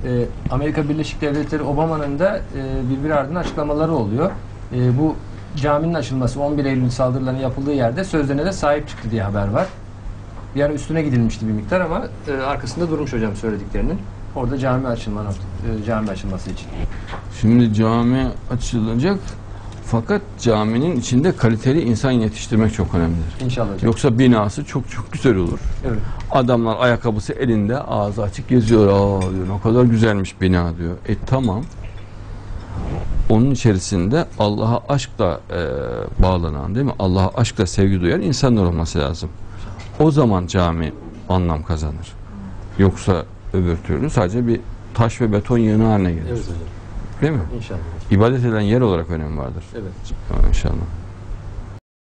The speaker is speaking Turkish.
Amerika Birleşik Devletleri Obama'nın da birbiri ardına açıklamaları oluyor. Bu caminin açılması 11 Eylül saldırılarının yapıldığı yerde sözlerine de sahip çıktı diye haber var. Bir ara üstüne gidilmişti bir miktar ama arkasında durmuş hocam söylediklerinin. Orada cami açılması için. Şimdi cami açılacak fakat caminin içinde kaliteli insan yetiştirmek çok önemlidir. İnşallah hocam. Yoksa binası çok güzel olur. Evet. Adamlar ayakkabısı elinde ağzı açık geziyor. Aa diyor ne kadar güzelmiş bina diyor. Tamam. Onun içerisinde Allah'a aşkla bağlanan değil mi? Allah'a aşkla sevgi duyan insanlar olması lazım. O zaman cami anlam kazanır. Yoksa öbür türlü sadece bir taş ve beton yığını haline gelir. Evet hocam. Değil mi? İnşallah. İbadet edilen yer olarak önemi vardır. Evet. İnşallah.